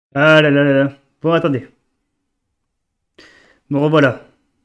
Ah là là là là. Bon, attendez. Me revoilà.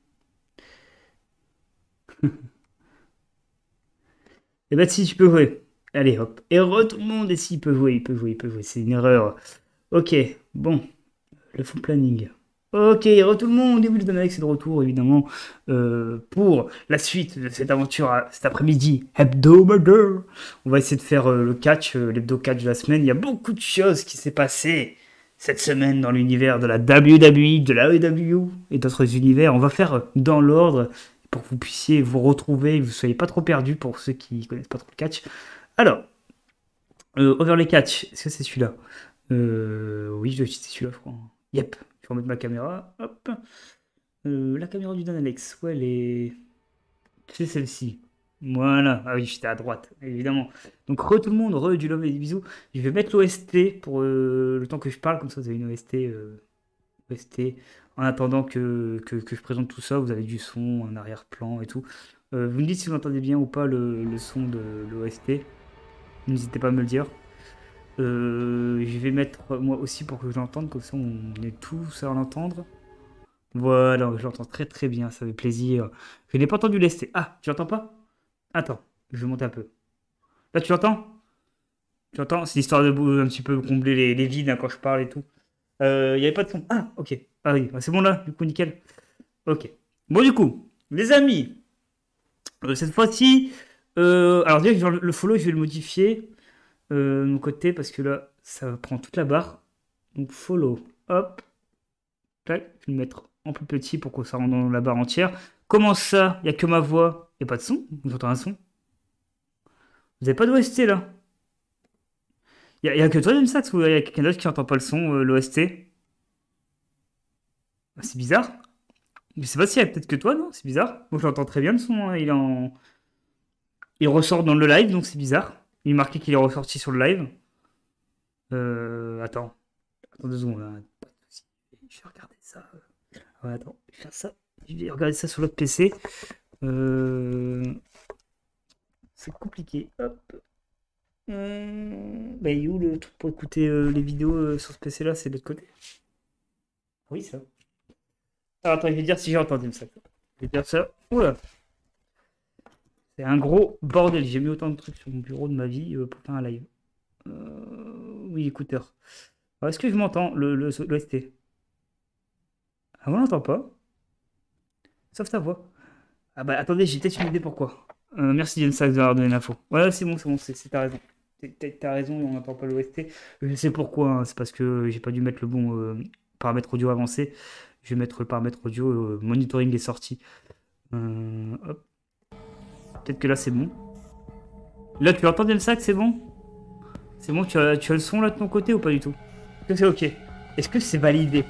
Eh ben, si, tu peux jouer. Allez, hop. Et tout le monde, et s'il peut jouer, il peut jouer, il peut jouer. C'est une erreur. Ok, bon. Le full planning. Ok, tout le monde. Et oui, le Danax est de retour, évidemment, pour la suite de cette aventure cet après-midi. Hebdomadaire. On va essayer de faire le catch, l'hebdo catch de la semaine. Il y a beaucoup de choses qui s'est passé cette semaine dans l'univers de la WWE, de la AEW et d'autres univers. On va faire dans l'ordre pour que vous puissiez vous retrouver, que vous ne soyez pas trop perdus pour ceux qui ne connaissent pas trop le catch. Alors, Overlay Catch, est-ce que c'est celui-là? Oui, je dois utiliser celui-là, je crois. Yep, je vais remettre ma caméra. Hop. La caméra du Dan Alex, ouais, elle est. C'est celle-ci. Voilà. Ah oui, j'étais à droite, évidemment. Donc, tout le monde, du love et des bisous. Je vais mettre l'OST pour le temps que je parle, comme ça vous avez une OST. OST. En attendant que je présente tout ça, vous avez du son, un arrière-plan et tout. Vous me dites si vous entendez bien ou pas le son de l'OST. N'hésitez pas à me le dire. Je vais mettre moi aussi pour que je l'entende, comme ça on est tous à l'entendre. Voilà, je l'entends très très bien, ça fait plaisir. Je n'ai pas entendu l'ST. Ah, tu l'entends pas? Attends, je vais monter un peu. Là, tu l'entends? Tu l'entends? C'est histoire de un petit peu combler les vides hein, quand je parle et tout. Il n'y avait pas de son. Ah, ok. Ah oui, bah, c'est bon là, du coup, nickel. Ok. Bon, du coup, les amis, cette fois-ci, alors déjà, le follow, je vais le modifier de mon côté parce que là, ça prend toute la barre. Donc, follow. Hop. Tac, je vais le mettre en plus petit pour que ça rentre dans la barre entière. Comment ça? Il n'y a que ma voix. Il n'y a pas de son? J'entends un son. Vous n'avez pas d'OST là? Il y a que toi, James Sax, ou il y a quelqu'un d'autre qui n'entend pas le son, l'OST? Ah, c'est bizarre. Je sais pas s'il y a peut-être que toi, non? C'est bizarre. Moi, je l'entends très bien le son. Hein. Il ressort dans le live, donc c'est bizarre. Il est marqué qu'il est ressorti sur le live. Attends. Attends 2 secondes. Hein. Pas de souci. Je vais regarder ça. Ouais, attends. Je vais faire ça. Je vais regarder ça sur l'autre PC. Euh, C'est compliqué. Hop. Bah, il est où le truc pour écouter les vidéos sur ce PC-là? C'est de l'autre côté. Oui, ça. Alors, attends, je vais dire si j'ai entendu ça. Je vais dire ça. Oula. C'est un gros bordel. J'ai mis autant de trucs sur mon bureau de ma vie pour faire un live. Oui, écouteur. Alors, est-ce que je m'entends, le ST? Ah, on n'entend pas. Sauf ta voix. Ah bah attendez, j'ai peut-être une idée pourquoi. Merci James Sachs d'avoir donné l'info. Ouais, c'est bon, t'as raison. T'as raison, on n'entend pas l'OST. Je sais pourquoi, hein, c'est parce que j'ai pas dû mettre le bon paramètre audio avancé. Je vais mettre le paramètre audio monitoring est sorti. Hop. Peut-être que là c'est bon. Là tu entends James Sachs, c'est bon? C'est bon, tu as le son là de ton côté ou pas du tout? Est-ce que c'est ok? Est-ce que c'est validé?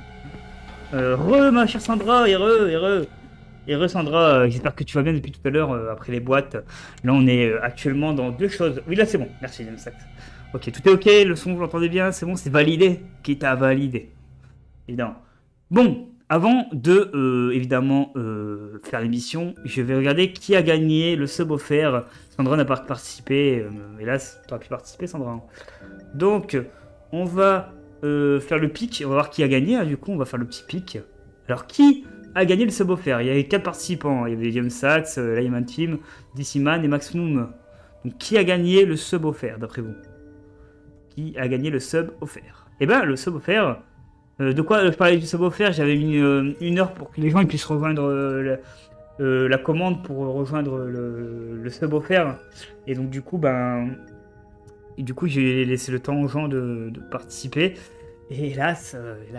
Ma chère Sandra, Sandra, j'espère que tu vas bien depuis tout à l'heure après les boîtes. Là, on est actuellement dans deux choses. Oui, là, c'est bon. Merci, James Sachs. Ok, tout est ok. Le son, vous l'entendez bien. C'est bon, c'est validé. Qui t'a validé? Évidemment. Bon, avant de évidemment faire l'émission, je vais regarder qui a gagné le sub offert. Sandra n'a pas participé. Hélas, tu aurais pu participer, Sandra. Hein. Donc, on va faire le pic. On va voir qui a gagné. Hein. Du coup, on va faire le petit pic. Alors, qui a gagné le sub offert? Il y avait 4 participants. Il y avait James Sachs, Lyman Team, DC Man et Max Moom. Donc, qui a gagné le sub offert, d'après vous? Qui a gagné le sub offert? Eh ben, le sub offert. De quoi je parlais du sub offert? J'avais mis une heure pour que les gens puissent rejoindre la commande pour rejoindre le sub offert. Et donc, du coup, j'ai laissé le temps aux gens de participer. Et hélas,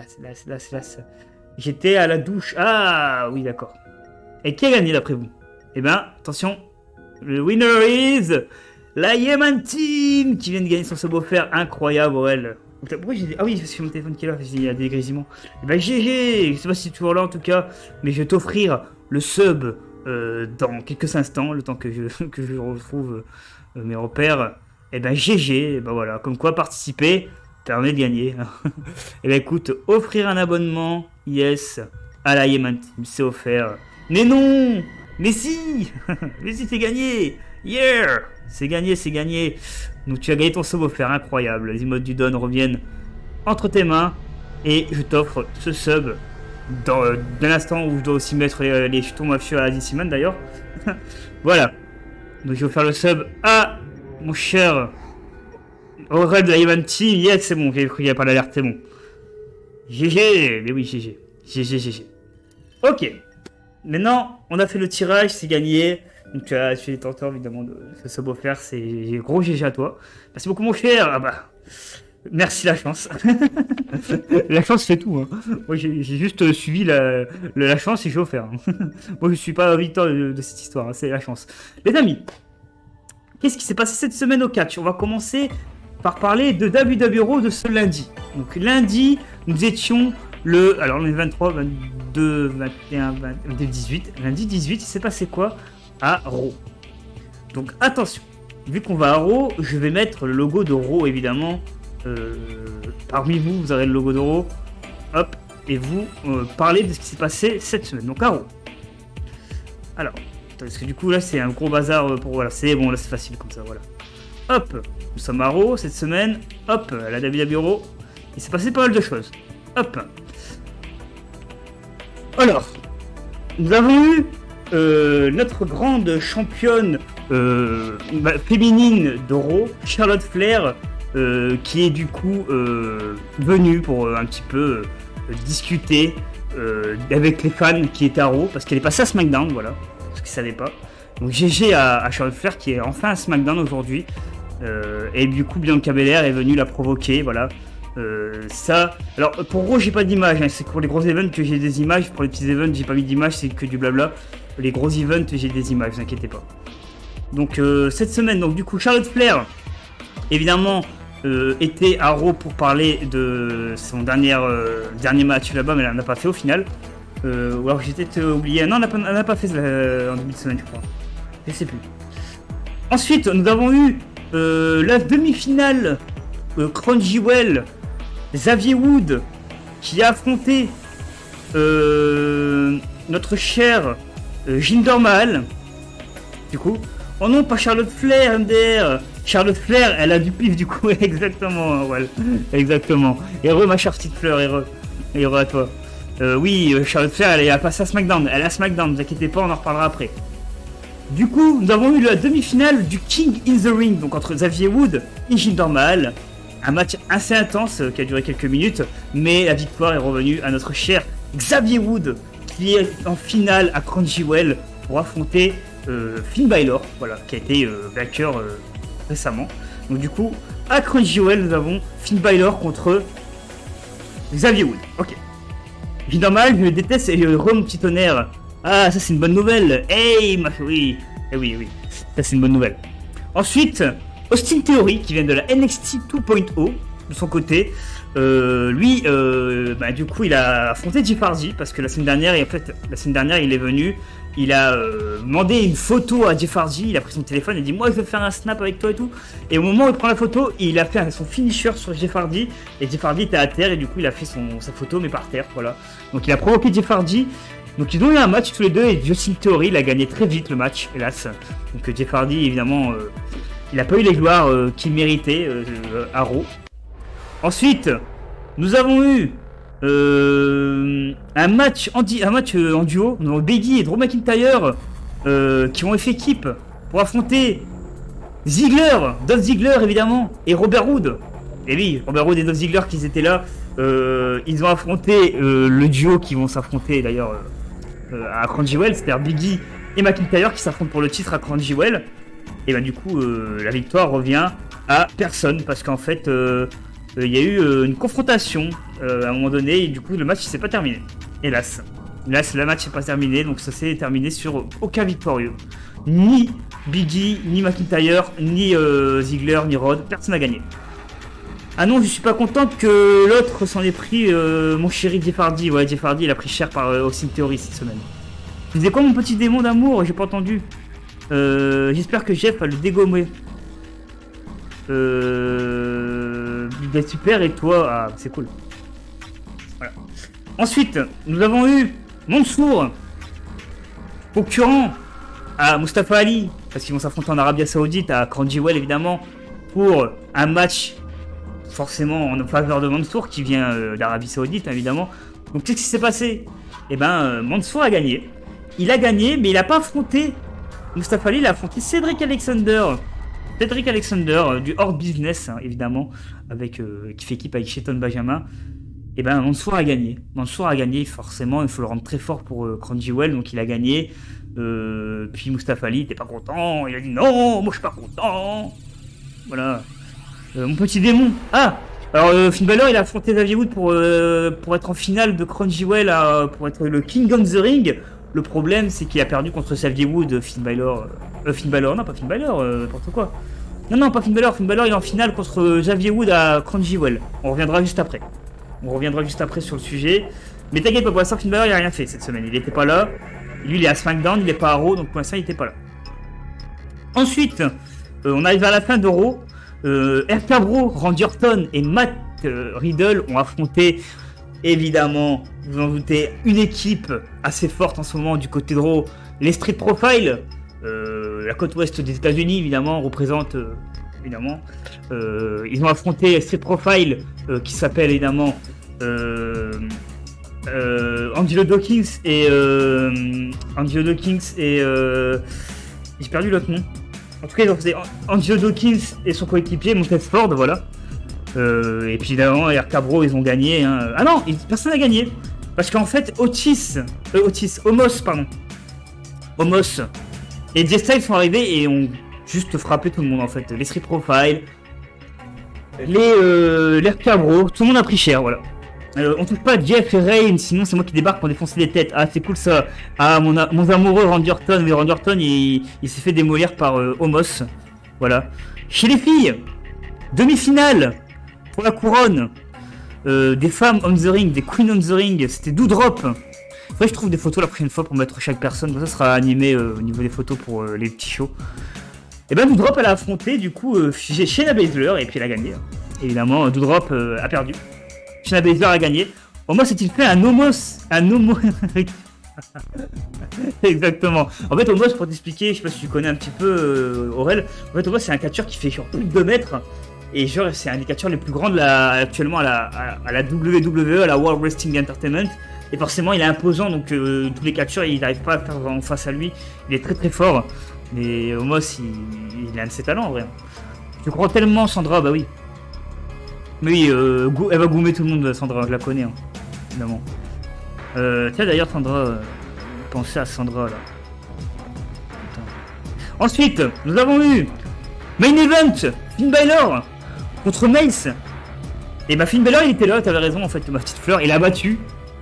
j'étais à la douche. Ah oui, d'accord. Et qui a gagné d'après vous? Eh ben, attention, le winner is la Yemen Team qui vient de gagner son sub offert incroyable, elle. Pourquoi j'ai... Ah oui, c'est mon téléphone qui est là, il y a des grésillements. Eh ben GG, je sais pas si tu es toujours là en tout cas, mais je vais t'offrir le sub dans quelques instants, le temps que je retrouve mes repères. Eh ben GG, ben voilà, comme quoi participer permet de gagner. Eh ben écoute, offrir un abonnement, yes, à la Yemen Team, c'est offert. Mais non, mais si, mais si c'est gagné, yeah, c'est gagné, c'est gagné. Donc tu as gagné ton sub offert, incroyable. Les emotes du Don reviennent entre tes mains et je t'offre ce sub dans l'instant où je dois aussi mettre les jetons mafieux à Dissimon d'ailleurs. Voilà. Donc je vais faire le sub à mon cher Aurel de Ivan Team. Yes, c'est bon, j'ai cru qu'il n'y a pas d'alerte, c'est bon. GG, mais oui, GG. GG, GG. Ok. Maintenant, on a fait le tirage, c'est gagné. Donc tu es détenteur évidemment de ce sub offert, c'est gros GG à toi. Merci beaucoup mon cher. Ah bah. Merci la chance. La chance fait tout. Hein. Moi j'ai juste suivi la chance et j'ai offert. Hein. Moi je suis pas victoire de cette histoire, hein. C'est la chance. Les amis, qu'est-ce qui s'est passé cette semaine au catch? On va commencer par parler de WWE Raw de ce lundi. Donc lundi, nous étions alors on est 23, 22, 21, 22, 18. Lundi 18, il s'est passé quoi à Raw? Donc attention, vu qu'on va à Raw, je vais mettre le logo de Raw évidemment. Parmi vous, vous aurez le logo de Raw. Hop, et vous parlez de ce qui s'est passé cette semaine. Donc à Raw. Alors, parce que du coup là c'est un gros bazar pour voilà, c'est bon là c'est facile comme ça, voilà. Hop, nous sommes à Raw cette semaine. Hop, à la WWE Raw. Il s'est passé pas mal de choses. Hop. Alors, nous avons eu notre grande championne féminine de Raw, Charlotte Flair, qui est du coup venue pour un petit peu discuter avec les fans qui étaient à Raw, parce qu'elle est passée à SmackDown, voilà, parce qu'ils ne savaient pas. Donc GG à Charlotte Flair qui est enfin à SmackDown aujourd'hui, et du coup Bianca Belair est venue la provoquer, voilà. Ça, alors pour Raw j'ai pas d'image, hein. C'est pour les gros events que j'ai des images, pour les petits events j'ai pas mis d'image, c'est que du blabla. Les gros events j'ai des images, vous inquiétez pas. Donc cette semaine, donc du coup Charlotte Flair, évidemment, était à Raw pour parler de son dernier match là-bas, mais elle n'a pas fait au final. Ou alors j'ai peut-être oublié, non elle n'a pas fait en début de semaine je crois, je sais plus. Ensuite nous avons eu la demi-finale Crown Jewel, Xavier Wood qui a affronté notre cher Jinder Mahal. Du coup, oh non, pas Charlotte Flair, MDR. Charlotte Flair, elle a du pif du coup, exactement, ouais, exactement. Heureux ma chère petite Fleur, heureux à toi. Oui, Charlotte Flair, elle est passée à SmackDown, elle est à SmackDown, ne vous inquiétez pas, on en reparlera après. Du coup, nous avons eu la demi-finale du King in the Ring, donc entre Xavier Wood et Jinder Mahal. Un match assez intense qui a duré quelques minutes, mais la victoire est revenue à notre cher Xavier Wood, qui est en finale à Crown Jewel pour affronter Finn Balor, voilà, qui a été vainqueur récemment. Donc du coup, à Crown Jewel, nous avons Finn Balor contre Xavier Wood. Ok. Jinder Mahal, je le déteste et mon petit tonnerre. Ah, ça c'est une bonne nouvelle. Hey, oui, oui, oui, ça c'est une bonne nouvelle. Ensuite, Austin Theory, qui vient de la NXT 2.0, de son côté, lui, du coup, il a affronté Jeff Hardy, parce que la semaine dernière, il est venu, il a demandé une photo à Jeff Hardy, il a pris son téléphone et dit « Moi, je veux faire un snap avec toi et tout ». Et au moment où il prend la photo, il a fait son finisher sur Jeff Hardy, et Jeff Hardy était à terre, et du coup, il a fait sa photo, mais par terre, voilà. Donc, il a provoqué Jeff Hardy. Donc ils ont eu un match tous les deux et Austin Theory il a gagné très vite le match, hélas. Donc Jeff Hardy évidemment il n'a pas eu les gloires qu'il méritait à Raw. Ensuite nous avons eu un match en duo. Nous avons Biggie et Drew McIntyre qui ont fait équipe pour affronter Ziggler, Dolph Ziggler évidemment et Robert Roode. Et oui, Robert Roode et Dolph Ziggler qui étaient là. Ils ont affronté le duo qui vont s'affronter d'ailleurs à Crown Jewel, c'est-à-dire Biggie et McIntyre qui s'affrontent pour le titre à Crown Jewel. Et du coup la victoire revient à personne parce qu'en fait il y a eu une confrontation à un moment donné et du coup le match s'est pas terminé. Hélas. Hélas, le match n'est pas terminé, donc ça s'est terminé sur aucun victorieux. Ni Biggie, ni McIntyre, ni Ziggler, ni Roode, personne n'a gagné. Ah non, je suis pas contente que l'autre s'en ait pris, mon chéri Jeff Hardy. Ouais, Jeff Hardy, il a pris cher par Austin Theory cette semaine. Tu disais quoi mon petit démon d'amour? J'ai pas entendu. J'espère que Jeff va le dégommer. Il est super et toi... Ah, c'est cool. Voilà. Ensuite, nous avons eu Mansour, concurrent à Mustafa Ali, parce qu'ils vont s'affronter en Arabie Saoudite, à Crown Jewel évidemment, pour un match forcément en faveur de Mansour qui vient d'Arabie Saoudite évidemment. Donc qu'est-ce qui s'est passé? Eh ben Mansour a gagné. Il a gagné, mais il n'a pas affronté Mustafa Ali, il a affronté Cédric Alexander. Cédric Alexander du Horde Business hein, évidemment, avec qui fait équipe avec Shelton Benjamin. Et ben Mansour a gagné. Mansour a gagné forcément, il faut le rendre très fort pour Crunchyroll, donc il a gagné. Puis Mustafa Ali n'était pas content, il a dit non, moi je suis pas content. Voilà. Mon petit démon. Ah, alors Finn Balor il a affronté Xavier Wood pour être en finale de Crunchyroll, pour être le King of the Ring. Le problème c'est qu'il a perdu contre Xavier Wood. Finn Balor, non pas Finn Balor, n'importe quoi. Non, pas Finn Balor. Finn Balor il est en finale contre Xavier Wood à Crunchyroll. On reviendra juste après. Sur le sujet. Mais t'inquiète pas, pour l'instant Finn Balor il a rien fait cette semaine. Il était pas là. Lui il est à SmackDown, il est pas à Raw, donc pour l'instant il était pas là. Ensuite, on arrive à la fin de Raw. RK Bro, Randy Orton et Matt Riddle ont affronté, évidemment, vous en doutez, une équipe assez forte en ce moment du côté de Raw, les Street Profile, la côte ouest des États-Unis évidemment représente évidemment. Ils ont affronté Street Profile qui s'appelle évidemment Angelo Dawkins et j'ai perdu l'autre nom. En tout cas, ils ont fait Angelo Dawkins et son coéquipier Montez Ford, voilà. Et puis évidemment, RK Bro, ils ont gagné. Hein. Ah non, personne n'a gagné. Parce qu'en fait, Omos et J-Style sont arrivés et ont juste frappé tout le monde en fait. Les Street Profile, les RK Bro, tout le monde a pris cher, voilà. On touche pas Jeff et Rain, sinon c'est moi qui débarque pour défoncer les têtes. Ah, c'est cool ça. Ah, mon amoureux Randy Orton. Mais Randy Orton, il s'est fait démolir par Omos. Voilà. Chez les filles, demi-finale pour la couronne des femmes on the ring, des queens on the ring. C'était Doudrop. Faudrait que je trouve des photos la prochaine fois pour mettre chaque personne. Ça sera animé au niveau des photos pour les petits shows. Et ben Doudrop, elle a affronté du coup Shayna Baszler et puis elle a gagné. Évidemment, Doudrop a perdu. Shayna Baszler a gagné. Omos a-t-il fait un homos Exactement. En fait, Omos, pour t'expliquer, je sais pas si tu connais un petit peu Aurel, en fait, Omos, c'est un catcheur qui fait genre plus de 2 mètres. Et genre, c'est un des catcheurs les plus grands actuellement à la WWE, à la World Wrestling Entertainment. Et forcément, il est imposant, donc tous les catcheurs, ils n'arrivent pas à faire en face à lui. Il est très très fort. Mais Omos, il a un de ses talents en vrai. Tu crois tellement, Sandra, bah oui. Mais oui, elle va goumer tout le monde, Sandra, je la connais, hein, évidemment. Tiens, d'ailleurs, Sandra, pensez à Sandra, là. Attends. Ensuite, nous avons eu Main Event, Finn Balor contre Mace. Et bah, Finn Balor, il était là, t'avais raison, en fait, ma petite fleur. Il a battu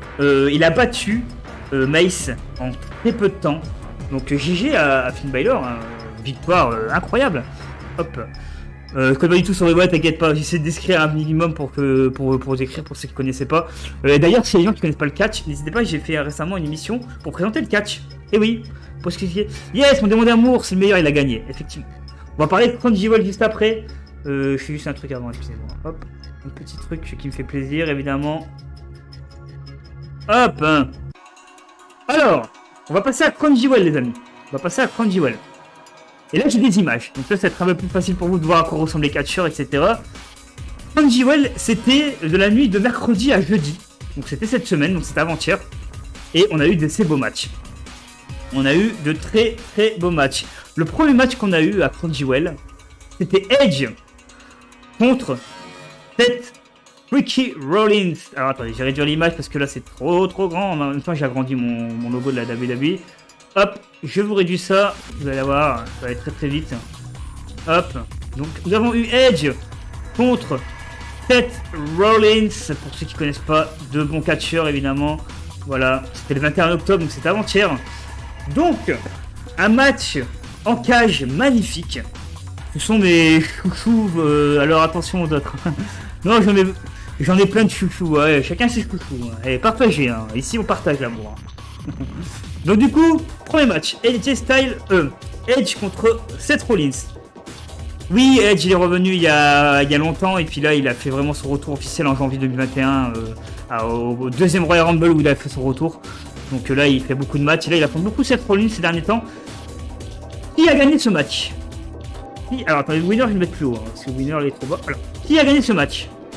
Mace en très peu de temps. Donc, GG à Finn Balor, hein, victoire incroyable. Hop. Je connais pas du tout sur les boîtes, t'inquiète pas, j'essaie de décrire un minimum pour décrire pour ceux qui connaissaient pas. D'ailleurs, si les gens qui connaissent pas le catch, n'hésitez pas, j'ai fait récemment une émission pour présenter le catch. Et oui, pour expliquer. Yes, mon démon d'amour, c'est le meilleur, il a gagné, effectivement. On va parler de Crunchyroll juste après. Je fais juste un truc avant, excusez-moi. Hop, un petit truc qui me fait plaisir, évidemment. Hop hein. Alors, on va passer à Crunchyroll, les amis. On va passer à Crunchyroll. Et là j'ai des images, donc là ça va être un peu plus facile pour vous de voir à quoi ressemblent les catcheurs, etc. Crunchyroll, c'était de la nuit de mercredi à jeudi, donc c'était cette semaine, donc c'était avant-hier, et on a eu de ces beaux matchs. On a eu de très très beaux matchs. Le premier match qu'on a eu à Crunchyroll, c'était Edge contre Seth Ricky Rollins. Alors attendez, j'ai réduit l'image parce que là c'est trop grand, en même temps j'ai agrandi mon logo de la WWE. Hop, je vous réduis ça, vous allez voir, ça va aller très très vite. Hop, donc nous avons eu Edge contre Seth Rollins, pour ceux qui connaissent pas, de bons catcheurs évidemment. Voilà, c'était le 21 octobre, donc c'était avant-hier. Donc, un match en cage magnifique. Ce sont mes chouchous, alors attention aux autres. Non, j'en ai plein de chouchous, ouais, chacun ses chouchous. Et partagez, hein. Ici on partage l'amour. Donc du coup, premier match, Edge contre Seth Rollins. Oui, Edge il est revenu il y a longtemps et puis là il a fait vraiment son retour officiel en janvier 2021 au deuxième Royal Rumble où il a fait son retour. Donc là il fait beaucoup de matchs et là il affronte beaucoup Seth Rollins ces derniers temps. Qui a gagné ce match? Alors attendez, le winner je vais le mettre plus haut hein, parce que le winner il est trop bas. Alors, qui a gagné ce match?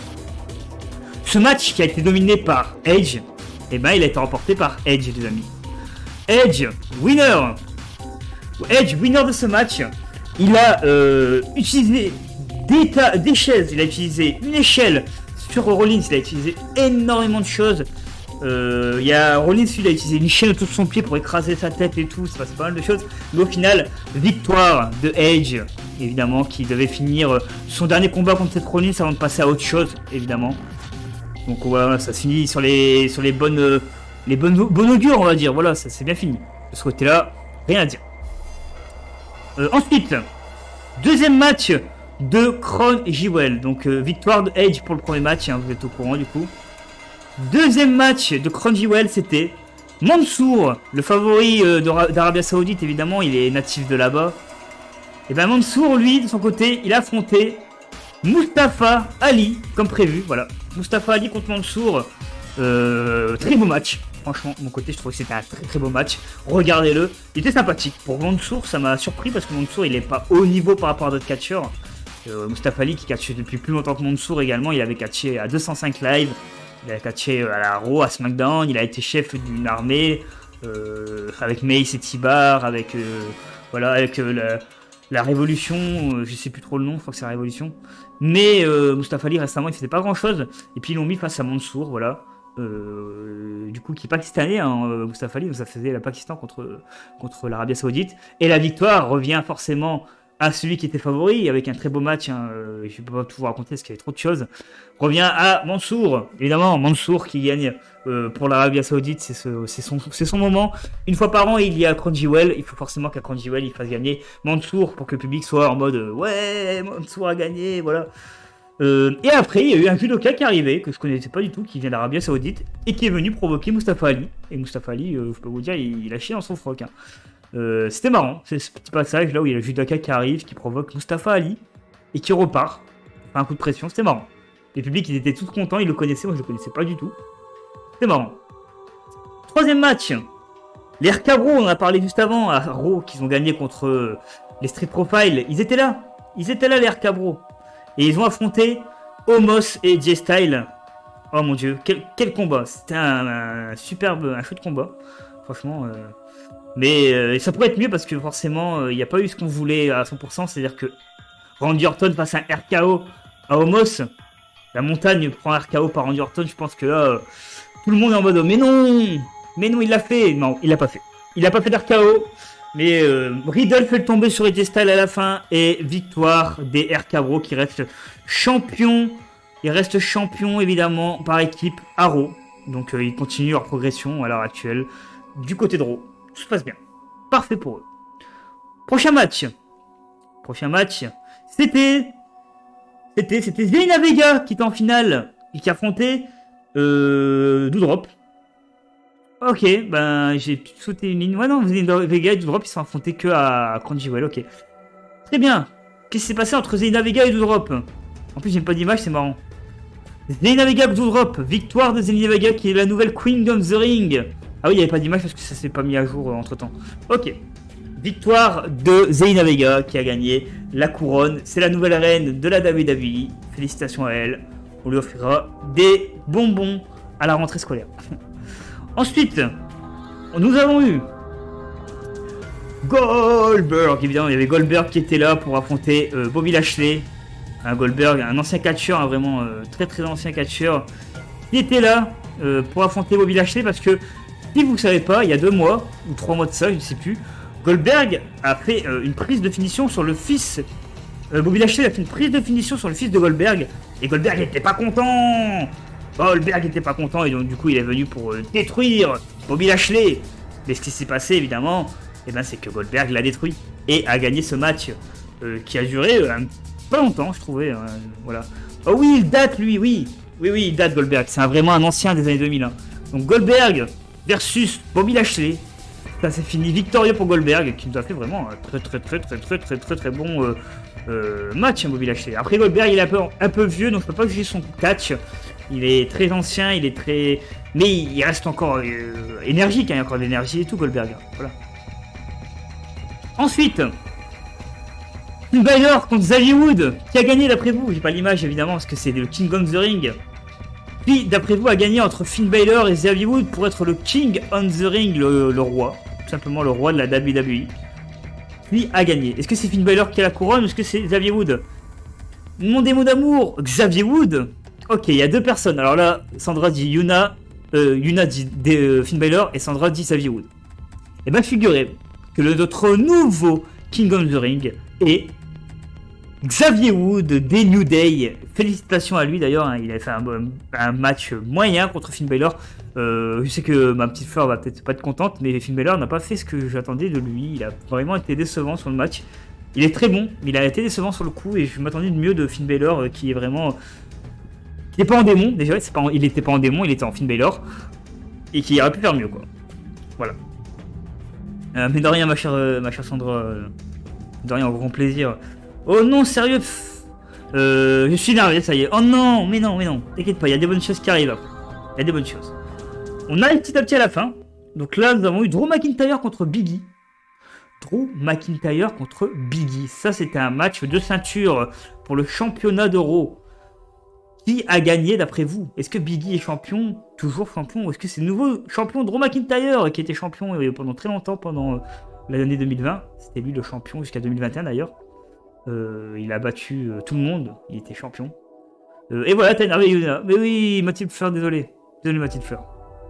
ce match qui a été dominé par Edge, eh ben il a été remporté par Edge, les amis. Edge, winner. Edge, winner de ce match. Il a utilisé des chaises, il a utilisé une échelle sur Rollins, il a utilisé énormément de choses. Il y a Rollins, il a utilisé une chaîne autour de son pied pour écraser sa tête et tout, c'est pas mal de choses. Mais au final, victoire de Edge, évidemment, qui devait finir son dernier combat contre Seth Rollins avant de passer à autre chose, évidemment. Donc voilà, ça se finit sur les bonnes augures, on va dire. Voilà, ça c'est bien fini. De ce côté-là, rien à dire. Ensuite, deuxième match de Kron et Jewel. Donc victoire de Edge pour le premier match, hein, vous êtes au courant du coup. Deuxième match de Kron Jewel, c'était Mansour, le favori d'Arabie Saoudite, évidemment, il est natif de là-bas. Et bien Mansour, lui, de son côté, il a affronté Mustafa Ali, comme prévu, voilà. Mustafa Ali contre Mansour, très beau match. Franchement, de mon côté, je trouvais que c'était un très beau match. Regardez-le, il était sympathique. Pour Mansour, ça m'a surpris parce que Mansour, il n'est pas haut niveau par rapport à d'autres catcheurs. Mustafa Ali, qui catche depuis plus longtemps que Mansour également, il avait catché à 205 live. Il a catché à la Raw, à SmackDown, il a été chef d'une armée avec Mace et T-Bar, avec voilà, avec la Révolution, je sais plus trop le nom, je crois que c'est la Révolution. Mais Mustafa Ali récemment il faisait pas grand chose, et puis ils l'ont mis face à Mansour, voilà. Du coup qui est pakistanais, hein, Mustafa Ali, ça faisait la Pakistan contre l'Arabie Saoudite. Et la victoire revient forcément à celui qui était favori, avec un très beau match, hein, je ne peux pas tout vous raconter parce qu'il y avait trop de choses. Revient à Mansour, évidemment, Mansour qui gagne pour l'Arabie Saoudite, c'est son moment. Une fois par an, il y a Kron Jewel, il faut forcément qu'à Kron Jewel, il fasse gagner Mansour pour que le public soit en mode ouais, Mansour a gagné, voilà. Et après, il y a eu un judoka qui est arrivé, que je connaissais pas du tout, qui vient d'Arabie Saoudite, et qui est venu provoquer Mustafa Ali. Et Mustafa Ali, je peux vous dire, il a chié dans son froc, hein. C'était marrant, c'est ce petit passage là où il y a le judoka qui arrive, qui provoque Mustafa Ali et qui repart. Enfin, un coup de pression, c'était marrant. Les publics ils étaient tous contents, ils le connaissaient, moi je le connaissais pas du tout. C'était marrant. Troisième match, les RK-Bro, on en a parlé juste avant, à Raw, qu'ils ont gagné contre les Street Profile. Ils étaient là les RK-Bro. Et ils ont affronté Omos et J-Style. Oh mon dieu, quel combat. C'était un chouette combat, franchement. Mais ça pourrait être mieux parce que forcément, il n'y a pas eu ce qu'on voulait à 100%. C'est-à-dire que Randy Orton face à un RKO à Omos, la montagne prend un RKO par Randy Orton. Je pense que là, tout le monde est en mode mais non, il l'a fait. Non, il l'a pas fait. Il n'a pas fait d'RKO. Mais Riddle fait le tomber sur AJ Styles à la fin. Et victoire des RK-Bro qui restent champions. Ils restent champions évidemment par équipe à Raw. Donc ils continuent leur progression à l'heure actuelle du côté de Raw. Tout se passe bien. Parfait pour eux. Prochain match, c'était Zelina Vega qui était en finale et qui affrontait Doudrop. Ok, ben j'ai sauté une ligne. Ouais non, Zelina Vega et Doudrop ils sont affrontés que à Kron Jewel, ok. Très bien. Qu'est-ce qui s'est passé entre Zelina Vega et Doudrop? En plus j'ai pas d'image, c'est marrant. Zelina Vega et Doudrop, victoire de Zelina Vega qui est la nouvelle Queen of the Ring. Ah oui, il n'y avait pas d'image parce que ça s'est pas mis à jour entre temps. Ok. Victoire de Zelina Vega qui a gagné la couronne. C'est la nouvelle reine de la WWE. Félicitations à elle. On lui offrira des bonbons à la rentrée scolaire. Ensuite, nous avons eu Goldberg. Évidemment, il y avait Goldberg qui était là pour affronter Bobby Lashley. Goldberg, un ancien catcheur, vraiment très ancien catcheur. Il était là pour affronter Bobby Lashley parce que si vous ne savez pas, il y a 2 mois, ou 3 mois de ça, je ne sais plus, Goldberg a fait une prise de finition sur le fils. Bobby Lashley a fait une prise de finition sur le fils de Goldberg. Et Goldberg n'était pas content. Goldberg n'était pas content et donc du coup il est venu pour détruire Bobby Lashley. Mais ce qui s'est passé évidemment, c'est que Goldberg l'a détruit et a gagné ce match qui a duré pas longtemps, je trouvais. Voilà. Oh oui, il date lui, oui, il date Goldberg. C'est vraiment un ancien des années 2000. Hein. Donc Goldberg versus Bobby Lashley. Ça s'est fini victorieux pour Goldberg qui nous a fait vraiment un très bon match, hein, Bobby Lashley. Après Goldberg il est un peu vieux donc je peux pas juger son catch. Il est très ancien, il est très... Mais il reste encore énergique, hein, il y a encore de l'énergie et tout Goldberg. Voilà. Ensuite, Finn Balor contre Xavier Wood qui a gagné d'après vous. J'ai pas l'image évidemment parce que c'est le King of the Ring. Puis, d'après vous, a gagné entre Finn Balor et Xavier Woods pour être le King on the Ring, le roi. Tout simplement le roi de la WWE. Puis, a gagné. Est-ce que c'est Finn Balor qui a la couronne ou est-ce que c'est Xavier Woods? Mon démon d'amour, Xavier Woods. Ok, il y a deux personnes. Alors là, Sandra dit Yuna dit Finn Balor et Sandra dit Xavier Woods. Et bien, figurez que notre nouveau King on the Ring est Xavier Woods des New Day. Félicitations à lui d'ailleurs, hein, il avait fait un match moyen contre Finn Balor. Je sais que ma petite fleur va peut-être pas être contente, mais Finn Balor n'a pas fait ce que j'attendais de lui. Il a vraiment été décevant sur le match. Il est très bon, mais il a été décevant sur le coup et je m'attendais de mieux de Finn Balor qui est vraiment... Il n'est pas en démon, déjà, il n'était pas en démon, il était en Finn Balor. Et qui aurait pu faire mieux, quoi. Voilà. Mais de rien, ma chère Sandra. De rien, au grand plaisir. Oh non, sérieux. Je suis énervé, ça y est. Oh non, mais non. T'inquiète pas, il y a des bonnes choses qui arrivent après. Il y a des bonnes choses. On a petit à petit à la fin. Donc là, nous avons eu Drew McIntyre contre Big E. Drew McIntyre contre Big E. Ça, c'était un match de ceinture pour le championnat d'Euro. Qui a gagné d'après vous? Est-ce que Big E est champion, toujours champion, ou est-ce que c'est le nouveau champion Drew McIntyre qui était champion pendant très longtemps, pendant l'année 2020? C'était lui le champion jusqu'à 2021 d'ailleurs. Il a battu tout le monde, il était champion. Et voilà, t'as énervé Yuna. Mais oui, Mathilde Fleur, désolé. Désolé Mathilde Fleur.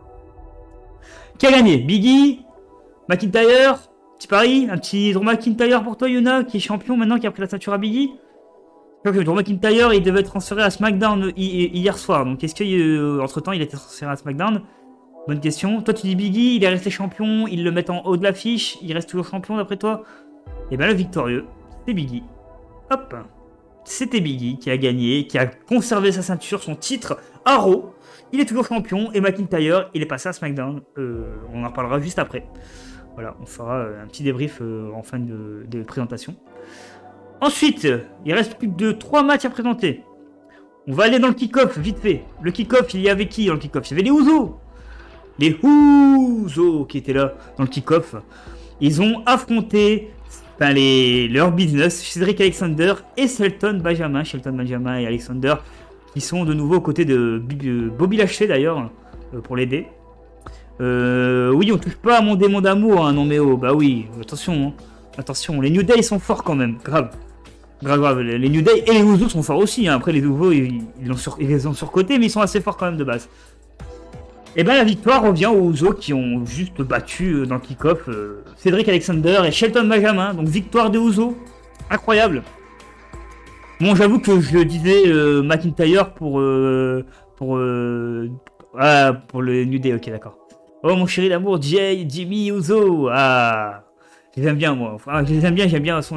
Qui a gagné? Big E, McIntyre, petit pari, un petit Drew McIntyre pour toi Yuna, qui est champion maintenant, qui a pris la ceinture à Big E. Je crois que Drew McIntyre, il devait être transféré à SmackDown hier soir. Donc est-ce que entre temps il a été transféré à SmackDown? Bonne question. Toi tu dis Big E, il est resté champion, ils le mettent en haut de l'affiche, il reste toujours champion d'après toi? Et bien le victorieux, c'est Big E. Hop, c'était Big E qui a gagné, qui a conservé sa ceinture, son titre à Raw. Il est toujours champion et McIntyre, il est passé à SmackDown. On en reparlera juste après. Voilà, on fera un petit débrief en fin de présentation. Ensuite, il reste plus que 3 matchs à présenter. On va aller dans le kick-off, vite fait. Le kick-off, il y avait qui dans le kick-off? Il y avait les Usos. Les Usos qui étaient là dans le kick-off. Ils ont affronté leur business, Cédric Alexander et Shelton Benjamin. Shelton Benjamin et Alexander qui sont de nouveau aux côtés de Bobby Lashley d'ailleurs, pour l'aider. Oui, on touche pas à mon démon d'amour, hein, non mais oh, bah oui, attention, hein. Attention, les New Day ils sont forts quand même, grave. Grave, les New Day et les Usos sont forts aussi, hein. Après les nouveaux ils les ont surcotés, mais ils sont assez forts quand même de base. Et bien la victoire revient aux Usos qui ont juste battu dans le kick-off Cédric Alexander et Shelton Benjamin, donc victoire des Usos, incroyable. Bon, j'avoue que je disais McIntyre pour le New Day, ok d'accord. Oh mon chéri d'amour, Jimmy Uso, ah, je les aime bien moi, enfin, j'aime bien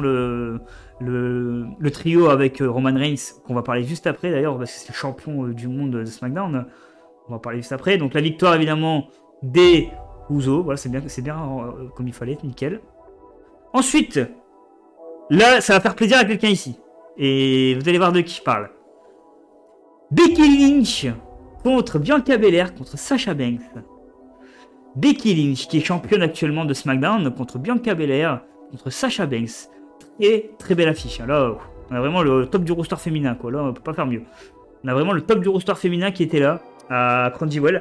le trio avec Roman Reigns, qu'on va parler juste après d'ailleurs, parce que c'est le champion du monde de SmackDown, on va parler juste après. Donc la victoire évidemment des Usos, voilà, c'est bien comme il fallait, nickel. Ensuite, là ça va faire plaisir à quelqu'un ici, et vous allez voir de qui je parle. Becky Lynch contre Bianca Belair contre Sasha Banks. Becky Lynch qui est championne actuellement de SmackDown contre Bianca Belair contre Sasha Banks. Et très belle affiche. Là, on a vraiment le top du roster féminin, quoi. Là, on peut pas faire mieux. On a vraiment le top du roster féminin qui était là à Crunchyroll.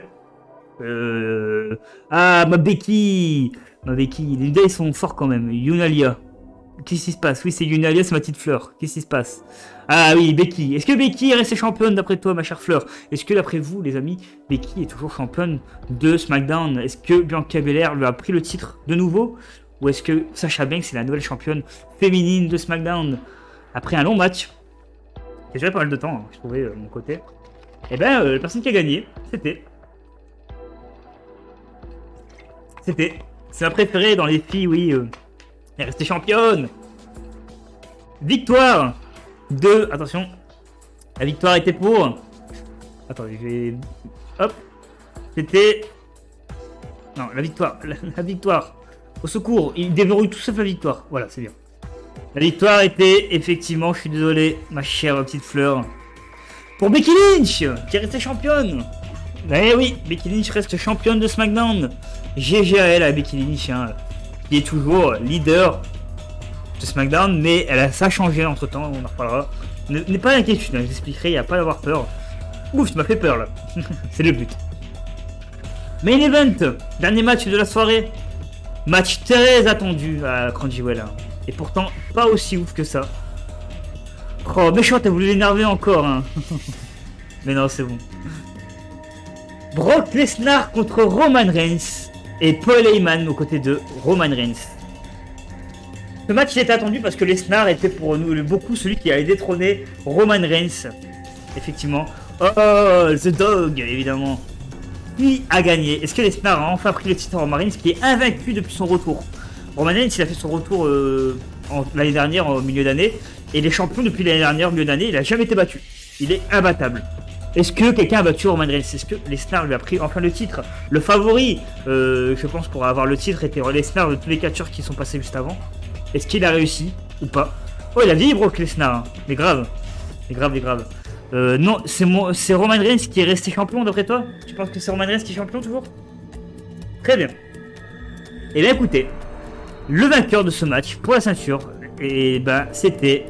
Ah, ma Becky, les deux ils sont forts quand même. Yunalia. Qu'est-ce qui se passe? Oui, c'est Yunalia, c'est ma petite Fleur. Qu'est-ce qui se passe? Ah oui, Becky. Est-ce que Becky est restée championne d'après toi, ma chère Fleur? Est-ce que d'après vous, les amis, Becky est toujours championne de SmackDown? Est-ce que Bianca Belair lui a pris le titre de nouveau? Ou est-ce que Sasha Banks est la nouvelle championne féminine de SmackDown? Après un long match, c'est déjà pas mal de temps, hein, je trouvais de mon côté. Et ben, la personne qui a gagné, c'est ma préférée dans les filles, oui. Elle est restée championne. Victoire de... Attention. La victoire était pour... Attendez, je vais... Hop. C'était... Non, la victoire. La victoire. Au secours. Il déverrouille tout sauf la victoire. Voilà, c'est bien. La victoire était, effectivement, je suis désolé, ma chère petite Fleur, pour Becky Lynch, qui est restée championne. Eh oui, Becky Lynch reste championne de SmackDown. GG à elle, à Becky Lynch, hein, qui est toujours leader de SmackDown, mais ça a changé entre temps, on en reparlera. N'est pas d'inquiétude, hein, je vous expliquerai, il n'y a pas à avoir peur. Ouf, tu m'as fait peur là. C'est le but. Main event, dernier match de la soirée. Match très attendu à Crunchyroll. Hein. Et pourtant, pas aussi ouf que ça. Oh, méchant, t'as voulu l'énerver encore. Hein. Mais non, c'est bon. Brock Lesnar contre Roman Reigns. Et Paul Heyman aux côtés de Roman Reigns. Ce match il était attendu parce que Lesnar était pour nous beaucoup celui qui allait détrôner Roman Reigns. Effectivement. Oh, The Dog, évidemment. Qui a gagné? Est-ce que Lesnar a enfin pris le titre à Roman Reigns qui est invaincu depuis son retour? Roman Reigns il a fait son retour l'année dernière au milieu d'année. Et les champions depuis l'année dernière au milieu d'année, il n'a jamais été battu. Il est imbattable. Est-ce que quelqu'un a battu Roman Reigns? Est-ce que Lesnar lui a pris enfin le titre? Le favori, je pense, pour avoir le titre était Lesnar de tous les catcheurs qui sont passés juste avant. Est-ce qu'il a réussi ou pas? Oh, il a vieilli Brock Lesnar, hein. Mais grave. Mais grave, mais grave. Non, c'est Roman Reigns qui est resté champion d'après toi? Tu penses que c'est Roman Reigns qui est champion toujours? Très bien. Et bien écoutez, le vainqueur de ce match pour la ceinture, et ben c'était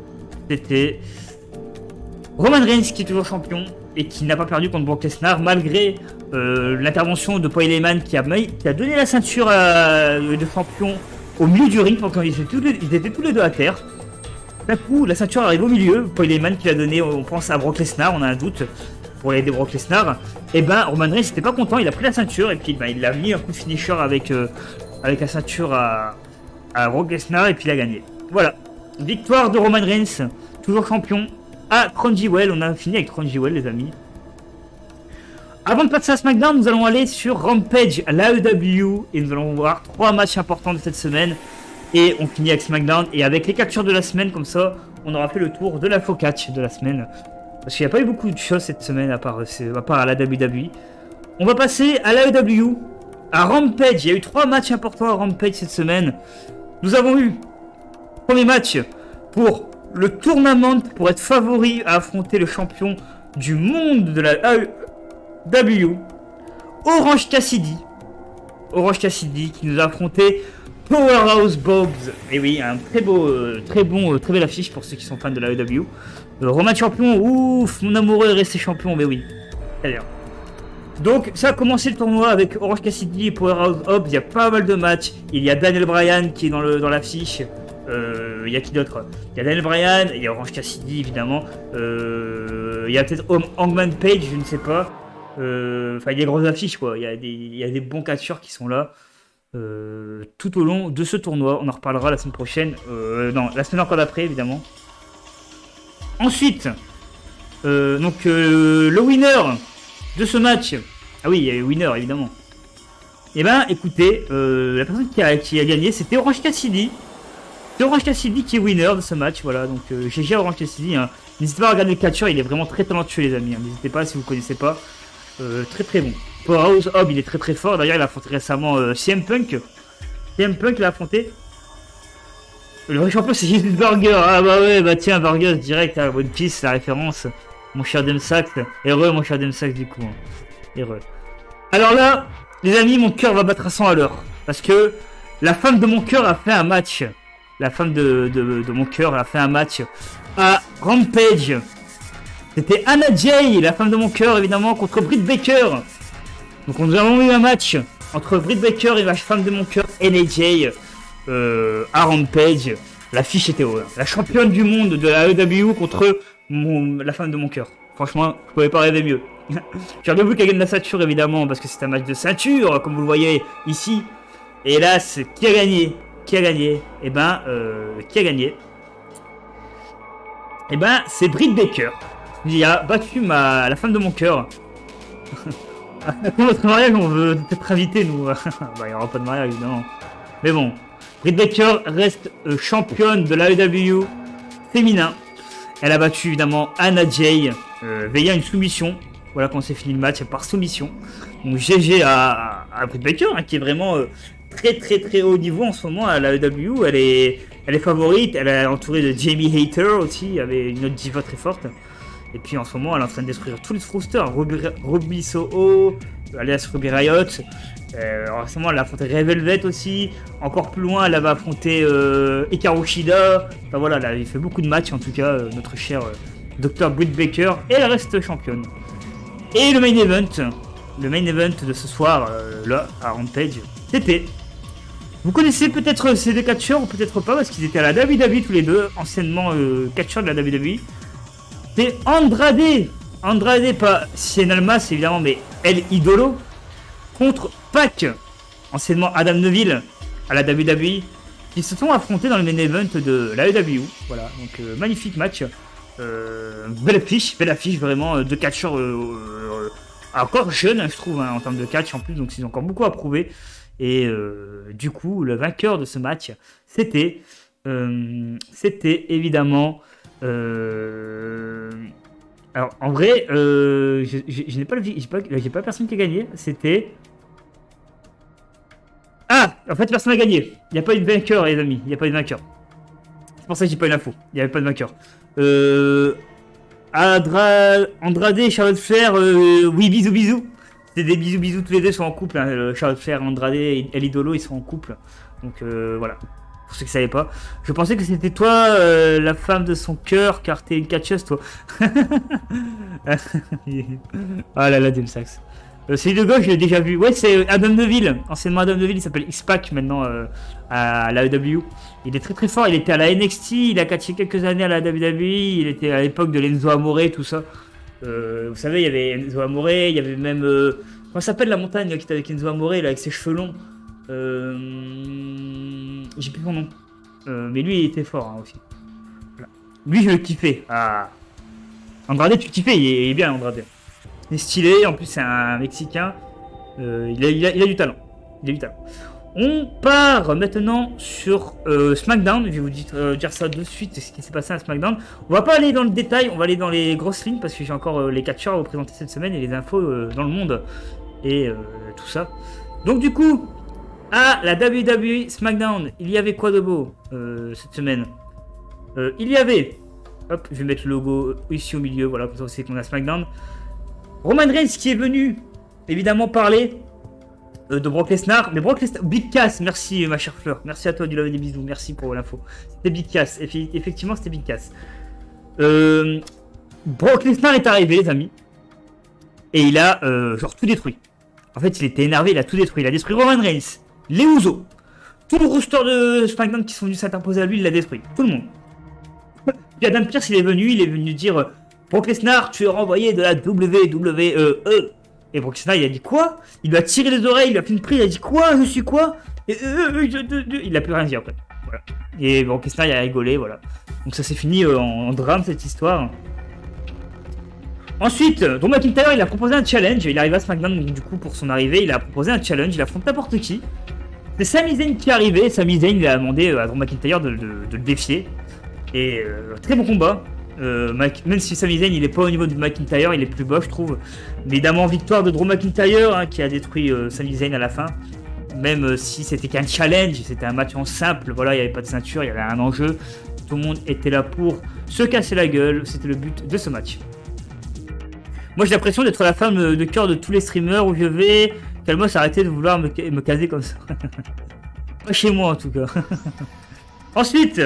Roman Reigns qui est toujours champion et qui n'a pas perdu contre Brock Lesnar malgré l'intervention de Paul Heyman qui a donné la ceinture de champion au milieu du ring quand ils étaient tous les deux à terre. D'un coup, la ceinture arrive au milieu. Paul Heyman qui l'a donné, on pense à Brock Lesnar, on a un doute pour aider Brock Lesnar. Et ben Roman Reigns n'était pas content, il a pris la ceinture et puis ben, il a mis un coup de finisher avec la ceinture à Brock Lesnar et puis il a gagné. Voilà, victoire de Roman Reigns, toujours champion à Crunchyroll. On a fini avec Crunchyroll les amis. Avant de passer à SmackDown, nous allons aller sur Rampage à l'AEW et nous allons voir 3 matchs importants de cette semaine. Et on finit avec SmackDown et avec les captures de la semaine, comme ça on aura fait le tour de l'info catch de la semaine. Parce qu'il n'y a pas eu beaucoup de choses cette semaine à part à la WWE. On va passer à l'AEW, à Rampage. Il y a eu 3 matchs importants à Rampage cette semaine. Nous avons eu premier match pour le tournament pour être favori à affronter le champion du monde de la AEW, Orange Cassidy. Orange Cassidy qui nous a affronté Powerhouse Bobs. Et oui, un très belle affiche pour ceux qui sont fans de la AEW. Roman champion, ouf, mon amoureux est resté champion, mais oui. Très bien. Donc ça a commencé le tournoi avec Orange Cassidy et Powerhouse Bobs. Il y a pas mal de matchs. Il y a Daniel Bryan qui est dans l'affiche. Il y a qui d'autre? Il y a Daniel Bryan, il y a Orange Cassidy évidemment. Il y a peut-être Hangman Page, je ne sais pas. Enfin, il y a des grosses affiches quoi. Il y a des bons catcheurs qui sont là. Tout au long de ce tournoi, on en reparlera la semaine prochaine. Non, la semaine encore d'après évidemment. Ensuite, le winner de ce match. Ah oui, il y a eu winner évidemment. Et ben écoutez, la personne qui a gagné c'était Orange Cassidy. C'est Orange Cassidy qui est winner de ce match, voilà, donc GG à Orange Cassidy. Hein. N'hésitez pas à regarder le catcheur, il est vraiment très talentueux les amis, hein. N'hésitez pas si vous ne connaissez pas. Très bon. Powerhouse Hobb il est très fort, d'ailleurs il a affronté récemment CM Punk. CM Punk l'a affronté. Le vrai champion c'est Jesus Burger, ah bah ouais, bah tiens, Burger direct à One Piece, la référence. Mon cher Demsax, heureux mon cher Demsax du coup. Hein. Heureux. Alors là, les amis, mon cœur va battre à 100 à l'heure. Parce que la femme de mon cœur a fait un match. La femme de mon cœur a fait un match à Rampage. C'était Anna Jay, la femme de mon cœur, évidemment, contre Britt Baker. Donc nous avons eu un match entre Britt Baker et la femme de mon cœur, Anna Jay, à Rampage. L'affiche était haute. La championne du monde de la AEW contre la femme de mon cœur. Franchement, je pouvais pas rêver mieux. J'aurais bien voulu qu'elle gagne la ceinture, évidemment, parce que c'est un match de ceinture, comme vous le voyez ici. Et hélas, qui a gagné? Qui a gagné? Eh ben, qui a gagné? Eh ben, c'est Britt Baker. Il a battu la femme de mon cœur. Pour notre mariage, on veut peut-être inviter, nous. Bah, il n'y aura pas de mariage, évidemment. Mais bon, Britt Baker reste championne de l'AEW féminin. Elle a battu, évidemment, Anna Jay, via une soumission. Voilà quand c'est fini le match, par soumission. Donc, GG à Britt Baker, hein, qui est vraiment... très haut niveau en ce moment à la AEW. Elle est favorite, elle est entourée de Jamie Hayter aussi, il y avait une autre diva très forte. Et puis en ce moment elle est en train de détruire tous les roosters. Ruby Soho, alias Ruby Riot. Récemment elle a affronté Red Velvet aussi. Encore plus loin elle avait affronté Hikaru Shida. Enfin voilà, elle avait fait beaucoup de matchs en tout cas, notre chère Dr. Britt Baker, et elle reste championne. Et le main event de ce soir, là, à Rampage, c'était... Vous connaissez peut-être ces deux catcheurs, ou peut-être pas, parce qu'ils étaient à la WWE tous les deux, anciennement catcheurs de la WWE. C'est Andrade, pas Cien Almas évidemment, mais El Idolo, contre Pac, anciennement Adam Neville, à la WWE, qui se sont affrontés dans le main event de la AEW. Voilà, donc magnifique match. Belle affiche vraiment, de catcheurs encore jeunes, hein, je trouve, hein, en termes de catch en plus, donc ils ont encore beaucoup à prouver. Et du coup, le vainqueur de ce match, c'était évidemment... alors, en vrai, je n'ai pas la personne qui a gagné. C'était... Ah, en fait, personne n'a gagné. Il n'y a pas eu de vainqueur, les amis. Il n'y a pas eu de vainqueur. C'est pour ça que j'ai pas eu l'info. Il n'y avait pas de vainqueur. Andrade et Charlotte Flair, oui, bisous. C'est des bisous, tous les deux sont en couple. Hein. Charlotte Flair, Andrade et El Idolo, ils sont en couple. Donc voilà. Pour ceux qui ne savaient pas. Je pensais que c'était toi, la femme de son cœur, car t'es une catcheuse, toi. Ah là là, James Sax. Celui de gauche, je l'ai déjà vu. Ouais, c'est Adam Neville. Anciennement Adam Neville, il s'appelle X-Pac maintenant à la AEW. Il est très fort. Il était à la NXT. Il a catché quelques années à la WWE. Il était à l'époque de l'Enzo Amore, tout ça. Vous savez, il y avait Enzo Amore. Il y avait même. Comment s'appelle la montagne qui était avec Enzo Amore, là, avec ses cheveux longs. J'ai plus son nom. Mais lui, il était fort hein, aussi. Voilà. Lui, je le kiffais. Ah. Andrade, tu kiffais. Il est bien, Andrade. Il est stylé, en plus c'est un Mexicain, il a du talent. On part maintenant sur SmackDown, je vais vous dire ça de suite, ce qui s'est passé à SmackDown. On va pas aller dans le détail, on va aller dans les grosses lignes parce que j'ai encore les catcheurs à vous présenter cette semaine et les infos dans le monde et tout ça. Donc du coup, à la WWE SmackDown, il y avait quoi de beau cette semaine? Il y avait, hop, je vais mettre le logo ici au milieu, voilà, comme ça c'est qu'on a SmackDown. Roman Reigns qui est venu évidemment parler de Brock Lesnar, mais Brock Lesnar, Big Cass, merci ma chère Fleur, merci à toi du love et des bisous, merci pour l'info. C'était Big Cass, effectivement c'était Big Cass. Brock Lesnar est arrivé les amis, et il a genre tout détruit. En fait il était énervé, il a tout détruit, il a détruit Roman Reigns, les Usos, tout le roster de SmackDown qui sont venus s'interposer à lui, il l'a détruit, tout le monde. Puis Adam Pearce il est venu dire... Brock Lesnar, tu es renvoyé de la WWE. Et Brock Lesnar, il a dit quoi? Il lui a tiré les oreilles, il a fait une prise, il a dit quoi? Je suis quoi? Il a plus rien dit après. Voilà. Et Brock Lesnar, il a rigolé, voilà. Donc ça s'est fini en drame cette histoire. Ensuite, Drew McIntyre, il a proposé un challenge. Il arrive à SmackDown, donc du coup, pour son arrivée, il a proposé un challenge. Il affronte n'importe qui. C'est Sami Zayn qui est arrivé. Sami Zayn, il a demandé à Drew McIntyre de le défier. Et très bon combat. Même si Sami Zayn il est pas au niveau de McIntyre, il est plus bas je trouve. Mais évidemment victoire de Drew McIntyre hein, qui a détruit Sami Zayn à la fin. Même si c'était qu'un challenge, c'était un match en simple, voilà, il n'y avait pas de ceinture, il y avait un enjeu. Tout le monde était là pour se casser la gueule, c'était le but de ce match. Moi j'ai l'impression d'être la femme de cœur de tous les streamers où je vais. Calmos, arrêtez de vouloir me caser comme ça. Pas chez moi en tout cas. Ensuite,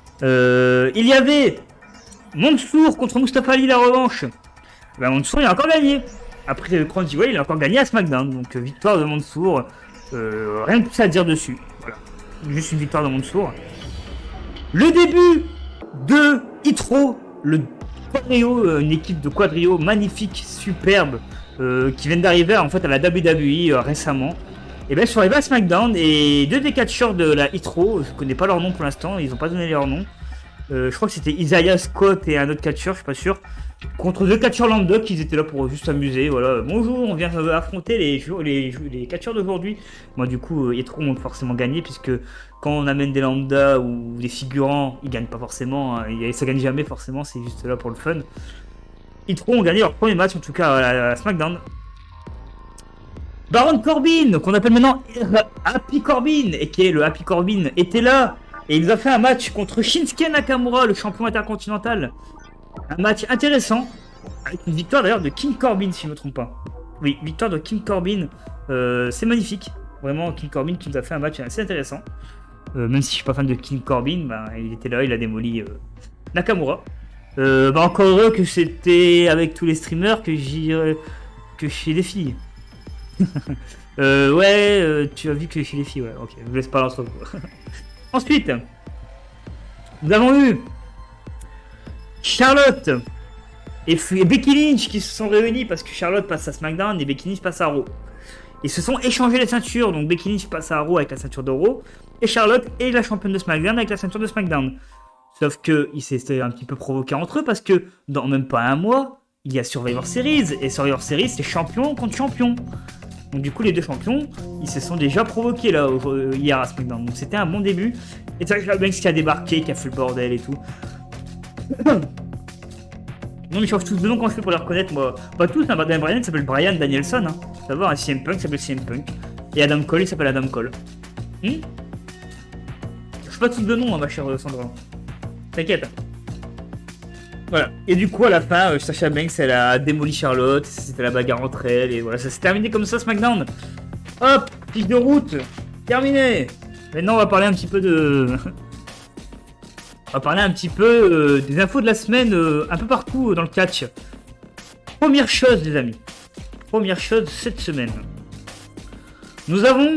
il y avait Mansour contre Mustafa Ali, la revanche. Ben, Mansour il a encore gagné. Après le Cruiserweight, il a encore gagné à SmackDown. Donc victoire de Mansour. Rien de plus à dire dessus. Voilà. Juste une victoire de Mansour. Le début de Hitro, le quadrio, une équipe de quadrio magnifique, superbe, qui vient d'arriver en fait à la WWE récemment. Et ben ils sont arrivés à SmackDown et deux des catcheurs de la Hitro, je connais pas leur nom pour l'instant, ils ont pas donné leur nom. Je crois que c'était Isaiah Scott et un autre catcheur, je suis pas sûr. Contre deux catcheurs lambda qui étaient là pour juste s'amuser. Voilà, bonjour, on vient affronter les catcheurs d'aujourd'hui. Moi, du coup, Hitro ont forcément gagné puisque quand on amène des lambda ou des figurants, ils gagnent pas forcément. Hein, ça gagne jamais forcément, c'est juste là pour le fun. Hitro ont gagné leur premier match, en tout cas à SmackDown. Baron Corbin, qu'on appelle maintenant Happy Corbin, et qui est le Happy Corbin, était là. Et il nous a fait un match contre Shinsuke Nakamura, le champion intercontinental. Un match intéressant, avec une victoire d'ailleurs de King Corbin, si je ne me trompe pas. Oui, victoire de King Corbin, c'est magnifique. Vraiment, King Corbin qui nous a fait un match assez intéressant. Même si je ne suis pas fan de King Corbin, ben, il était là, il a démoli Nakamura. Bah encore heureux que c'était avec tous les streamers que chez les filles. Tu as vu que chez les filles, ouais, ok, je vous laisse parler entre vous. Ensuite, nous avons eu Charlotte et Becky Lynch qui se sont réunis parce que Charlotte passe à SmackDown et Becky Lynch passe à Raw. Ils se sont échangés les ceintures, donc Becky Lynch passe à Raw avec la ceinture de Raw et Charlotte est la championne de SmackDown avec la ceinture de SmackDown. Sauf qu'ils s'étaient un petit peu provoqués entre eux parce que dans même pas un mois, il y a Survivor Series et Survivor Series c'est champion contre champion. Donc du coup les deux champions, ils se sont déjà provoqués là hier à SmackDown. Donc c'était un bon début. Et Sasha Banks qui a débarqué, qui a fait le bordel et tout. Non, ils changent tous de nom quand je fais pour les reconnaître. Moi, pas tous, hein. Daniel Bryan s'appelle Bryan Danielson. Hein. Ça va, un CM Punk s'appelle CM Punk. Et Adam Cole il s'appelle Adam Cole. Je fais pas tous de nom, hein, ma chère Sandra. T'inquiète. Voilà. Et du coup, à la fin, Sasha Banks elle a démoli Charlotte. C'était la bagarre entre elles. Et voilà, ça s'est terminé comme ça, SmackDown. Hop, fiche de route. Terminé. Maintenant, on va parler un petit peu de. On va parler un petit peu des infos de la semaine un peu partout dans le catch. Première chose, les amis. Première chose cette semaine. Nous avons.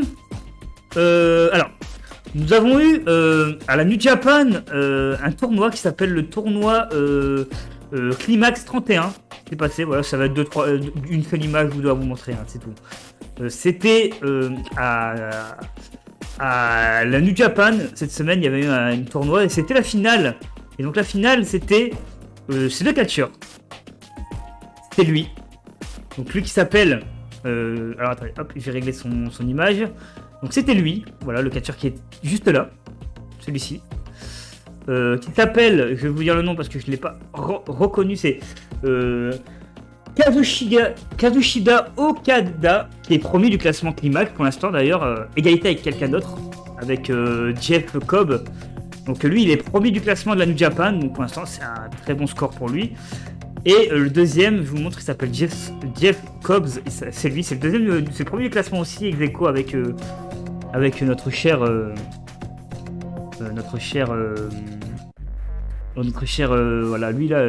Nous avons eu à la New Japan un tournoi qui s'appelle le tournoi Climax 31. C'est passé, voilà, ça va être une seule image, je dois vous montrer, hein, c'est tout. C'était à la New Japan, cette semaine, il y avait eu un tournoi et c'était la finale. Et donc la finale, c'était ces deux catcheurs. C'était lui. Donc lui qui s'appelle... alors attendez, hop, j'ai réglé son image. Donc c'était lui, voilà, le catcheur qui est juste là. Celui-ci. Qui s'appelle, je vais vous dire le nom parce que je ne l'ai pas reconnu, c'est... Kazushida Okada, qui est premier du classement Climax pour l'instant d'ailleurs, égalité avec quelqu'un d'autre, avec Jeff Cobb. Donc lui il est premier du classement de la New Japan, donc pour l'instant c'est un très bon score pour lui. Et le deuxième, je vous montre, il s'appelle Jeff Cobbs, c'est lui, c'est le deuxième, c'est le premier du classement aussi, ex aequo avec notre cher voilà, lui là,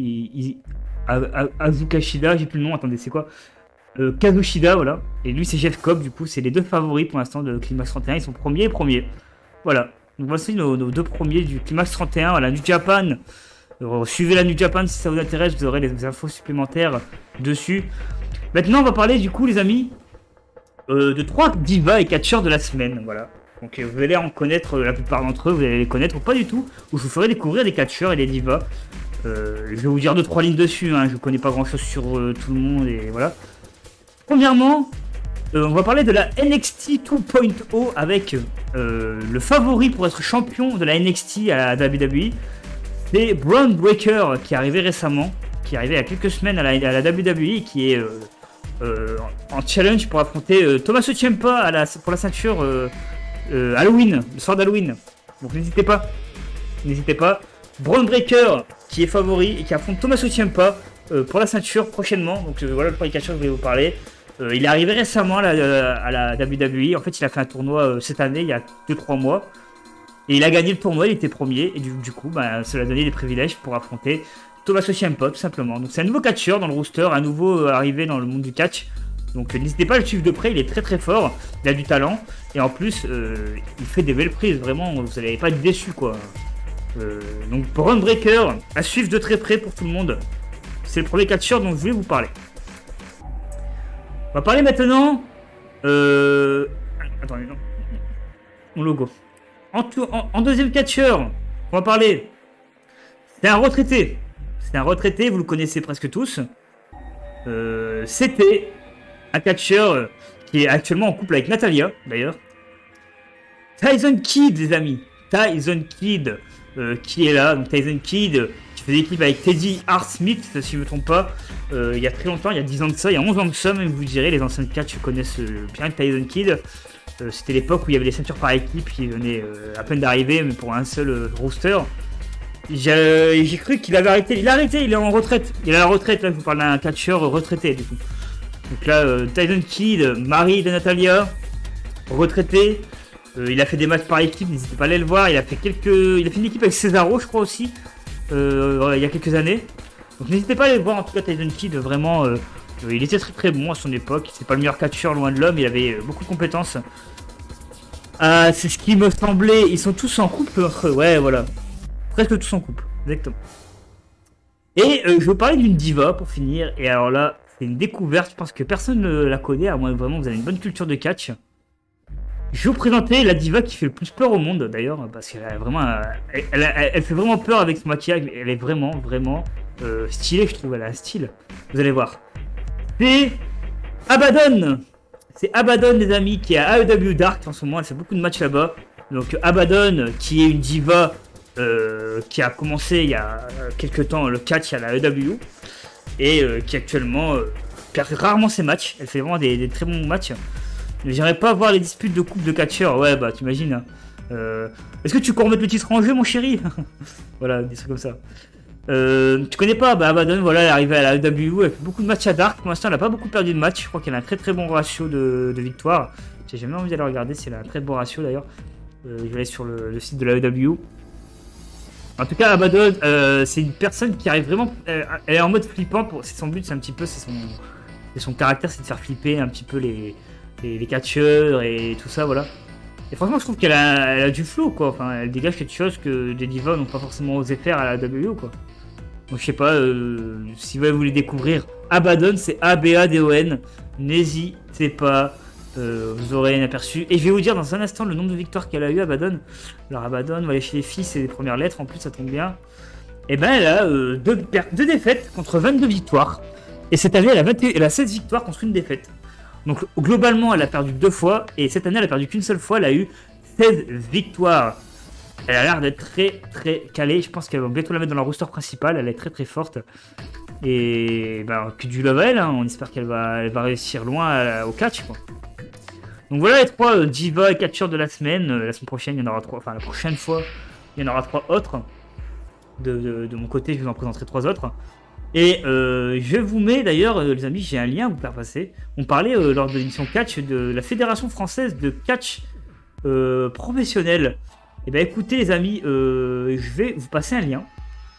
Azukashida, j'ai plus le nom, attendez, c'est quoi, Kazushida, voilà. Et lui, c'est Jeff Cobb, du coup, c'est les deux favoris pour l'instant de Climax 31. Ils sont premiers et premiers. Voilà. Donc voici nos deux premiers du Climax 31 à la New Japan. Suivez la New Japan si ça vous intéresse, vous aurez des infos supplémentaires dessus. Maintenant, on va parler, du coup, les amis, de 3 divas et catcheurs de la semaine. Voilà. Donc vous allez en connaître la plupart d'entre eux, vous allez les connaître ou pas du tout. Ou je vous ferai découvrir des catcheurs et des divas. Je vais vous dire 2-3 lignes dessus, hein. Je connais pas grand chose sur tout le monde et voilà. Premièrement, on va parler de la NXT 2.0 avec le favori pour être champion de la NXT à la WWE. C'est Bron Breakker qui est arrivé récemment, qui est arrivé il y a quelques semaines à la WWE et qui est en challenge pour affronter Tommaso Ciampa pour la ceinture Halloween, le soir d'Halloween. Donc n'hésitez pas. Bron Breakker qui est favori et qui affronte Tommaso Ciampa pour la ceinture prochainement. Donc voilà le premier catcheur que je voulais vous parler. Il est arrivé récemment à la WWE. En fait, il a fait un tournoi cette année, il y a 2-3 mois. Et il a gagné le tournoi, il était premier. Et du coup, cela a donné des privilèges pour affronter Tommaso Ciampa, tout simplement. Donc c'est un nouveau catcheur dans le roster, un nouveau arrivé dans le monde du catch. Donc n'hésitez pas à le suivre de près, il est très très fort. Il a du talent. Et en plus, il fait des belles prises. Vraiment, vous n'allez pas être déçus, quoi. Donc Bron Breakker à suivre de très près pour tout le monde. C'est le premier catcheur dont je voulais vous parler. On va parler maintenant. Attendez, non. Mon logo. En deuxième catcheur, on va parler. C'est un retraité. Vous le connaissez presque tous. C'était un catcheur qui est actuellement en couple avec Natalia, d'ailleurs. Tyson Kidd, les amis. Tyson Kidd. Qui est là, donc Tyson Kidd, qui faisait équipe avec Teddy Hart Smith, si je ne me trompe pas, il y a très longtemps, il y a 10 ans de ça, il y a 11 ans de ça, même vous direz, les anciens catch connaissent bien Tyson Kidd. C'était l'époque où il y avait les ceintures par équipe qui venaient à peine d'arriver, mais pour un seul roster. J'ai cru qu'il avait arrêté, il est en retraite, il est à la retraite, là je vous parle d'un catcheur retraité du coup. Donc là, Tyson Kidd, mari de Natalia, retraité. Il a fait des matchs par équipe, n'hésitez pas à aller le voir. Il a fait une équipe avec Cesaro, je crois aussi. il y a quelques années. Donc n'hésitez pas à aller voir en tout cas Tyson Kidd, vraiment, il était très très bon à son époque. C'est pas le meilleur catcheur loin de l'homme, il avait beaucoup de compétences. C'est ce qui me semblait, ils sont tous en couple entre eux, ouais voilà. Presque tous en couple, exactement. Et je vais vous parler d'une diva pour finir, et alors là, c'est une découverte, je pense que personne ne la connaît, à moins que vraiment vous avez une bonne culture de catch. Je vais vous présenter la diva qui fait le plus peur au monde d'ailleurs, parce qu'elle a vraiment, elle fait vraiment peur avec son maquillage, mais elle est vraiment stylée, je trouve, elle a un style. Vous allez voir. C'est Abaddon. C'est Abaddon les amis, qui est à AEW Dark en ce moment, elle fait beaucoup de matchs là-bas. Donc Abaddon, qui est une diva qui a commencé il y a quelques temps le catch à la AEW, et qui actuellement perd rarement ses matchs, elle fait vraiment des très bons matchs. J'irais pas voir les disputes de coupe de catcheurs, ouais bah t'imagines. Hein. Est-ce que tu peux remettre le titre en jeu mon chéri? Voilà, des trucs comme ça. Tu connais pas, bah Abaddon, voilà, elle est arrivée à la AEW, elle fait beaucoup de matchs à Dark, pour l'instant elle a pas beaucoup perdu de matchs, je crois qu'elle a un très très bon ratio de victoire. J'ai jamais envie d'aller regarder si elle a un très bon ratio d'ailleurs. Je vais aller sur le site de la AEW. En tout cas Abaddon, c'est une personne qui arrive vraiment, elle est en mode flippant, c'est son but, c'est un petit peu, c'est son caractère, c'est de faire flipper un petit peu les catcheurs et tout ça, voilà. Et franchement, je trouve qu'elle a du flow, quoi. Enfin, elle dégage quelque chose que des divas n'ont pas forcément osé faire à la WWE, quoi. Donc, je sais pas, si vous voulez découvrir Abaddon, c'est A-B-A-D-O-N. N'hésitez pas, vous aurez un aperçu. Et je vais vous dire dans un instant le nombre de victoires qu'elle a eu, Abaddon. Alors, Abaddon, on va aller chez les filles, c'est les premières lettres, en plus, ça tombe bien. Et ben, elle a deux défaites contre 22 victoires. Et cette année, elle a 16 victoires contre une défaite. Donc globalement, elle a perdu 2 fois, et cette année, elle a perdu qu'une seule fois, elle a eu 16 victoires. Elle a l'air d'être très très calée, je pense qu'elle va bientôt la mettre dans la roster principale, elle est très très forte. Et bah, que du love à elle, hein. On espère qu'elle va réussir loin au catch, quoi. Donc voilà les 3 divas et catcheurs de la semaine. La semaine prochaine, il y en aura 3, enfin la prochaine fois, il y en aura 3 autres. De mon côté, je vous en présenterai 3 autres. Et je vous mets d'ailleurs, les amis, j'ai un lien à vous faire passer. On parlait lors de l'émission catch de la Fédération Française de Catch Professionnel. Et bien écoutez les amis, je vais vous passer un lien.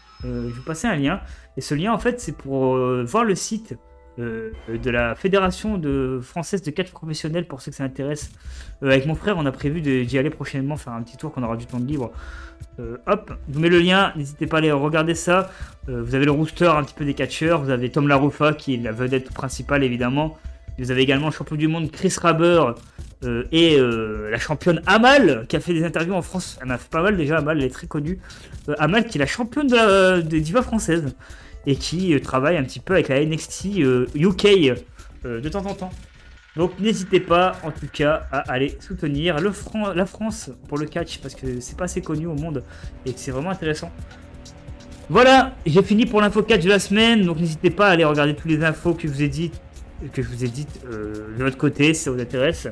Et ce lien en fait c'est pour voir le site de la Fédération Française de Catch Professionnel pour ceux que ça intéresse. Avec mon frère on a prévu d'y aller prochainement, faire un petit tour quand on aura du temps de libre. Hop, je vous mets le lien, n'hésitez pas à aller regarder ça. Vous avez le rooster un petit peu des catcheurs, vous avez Tom Larufa qui est la vedette principale évidemment. Vous avez également le champion du monde Chris Raber et la championne Amal qui a fait des interviews en France. Elle m'a fait pas mal déjà, Amal, elle est très connue. Amal qui est la championne des divas françaises et qui travaille un petit peu avec la NXT UK de temps en temps. Donc n'hésitez pas en tout cas à aller soutenir la France pour le catch parce que c'est pas assez connu au monde et que c'est vraiment intéressant. Voilà, j'ai fini pour l'info catch de la semaine, donc n'hésitez pas à aller regarder tous les infos que je vous ai dites de votre côté si ça vous intéresse.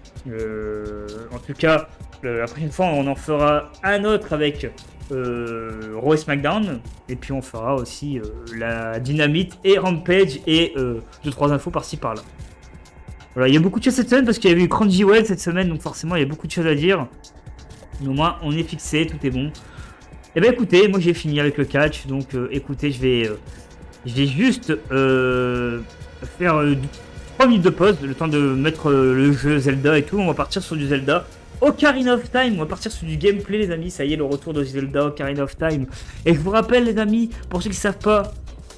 En tout cas, la prochaine fois on en fera un autre avec Raw et SmackDown et puis on fera aussi la Dynamite et Rampage et 2-3 infos par-ci par-là. Voilà, il y a beaucoup de choses cette semaine parce qu'il y avait eu Crunchyroll cette semaine, donc forcément il y a beaucoup de choses à dire. Mais au moins on est fixé, tout est bon. Et ben écoutez, moi j'ai fini avec le catch, donc écoutez, je vais juste faire 3 minutes de pause, le temps de mettre le jeu Zelda et tout. On va partir sur du Zelda Ocarina of Time, on va partir sur du gameplay les amis, ça y est le retour de Zelda Ocarina of Time. Et je vous rappelle les amis, pour ceux qui ne savent pas,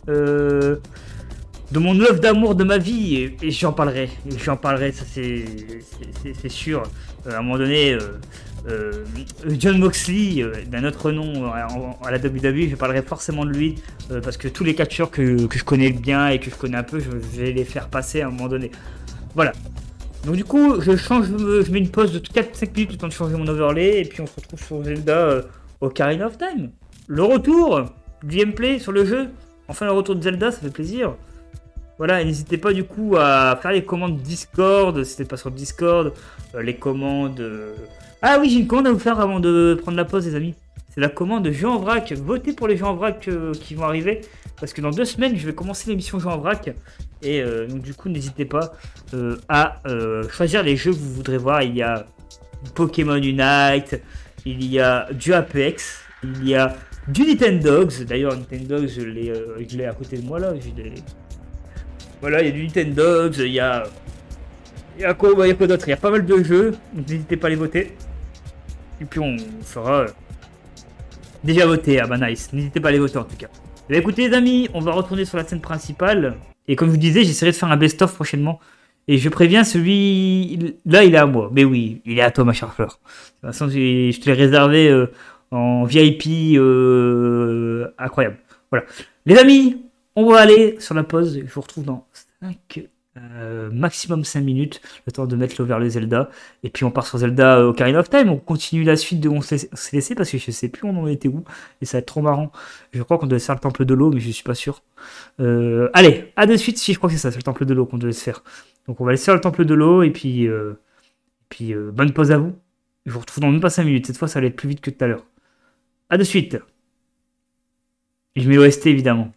de mon œuvre d'amour de ma vie, et j'en parlerai, ça c'est sûr. À un moment donné, John Moxley, d'un autre nom à la WWE, je parlerai forcément de lui, parce que tous les catcheurs que je connais bien et que je connais un peu, je vais les faire passer à un moment donné. Voilà. Donc du coup, je mets une pause de 4-5 minutes le temps de changer mon overlay, et puis on se retrouve sur Zelda Ocarina of Time. Le retour du gameplay sur le jeu, enfin le retour de Zelda, ça fait plaisir. Voilà, n'hésitez pas du coup à faire les commandes Discord, si c'était pas sur Discord, les commandes... Ah oui, j'ai une commande à vous faire avant de prendre la pause les amis. C'est la commande jeu en vrac, votez pour les jeux en vrac qui vont arriver, parce que dans 2 semaines je vais commencer l'émission jeu en vrac, et donc du coup n'hésitez pas à choisir les jeux que vous voudrez voir. Il y a Pokémon Unite, il y a du Apex, il y a Du Nintendogs. D'ailleurs, Nintendogs, je l'ai à côté de moi là. Voilà, il y a du Nintendogs, il y a. Il y a quoi, il y a quoi d'autre? Il y a pas mal de jeux, donc n'hésitez pas à les voter. Et puis on fera. Déjà voté, ah bah nice. N'hésitez pas à les voter en tout cas. Eh bien, écoutez les amis, on va retourner sur la scène principale. Et comme je vous disais, j'essaierai de faire un best-of prochainement. Et je préviens, celui là, il est à moi. Mais oui, il est à toi, ma chère fleur. De toute façon, je te l'ai réservé en VIP incroyable. Voilà. Les amis, on va aller sur la pause. Je vous retrouve dans 5, maximum 5 minutes. Le temps de mettre l'overlay Zelda. Et puis on part sur Zelda Ocarina of Time. On continue la suite de où on s'est laissé parce que je sais plus où on en était où. Et ça va être trop marrant. Je crois qu'on devait faire le temple de l'eau, mais je suis pas sûr. Allez, à de suite. Si je crois que c'est ça, c'est le temple de l'eau qu'on devait se faire. Donc on va laisser faire le temple de l'eau et puis, bonne pause à vous. Je vous retrouve dans même pas 5 minutes. Cette fois, ça va être plus vite que tout à l'heure. A de suite. Je mets OST évidemment.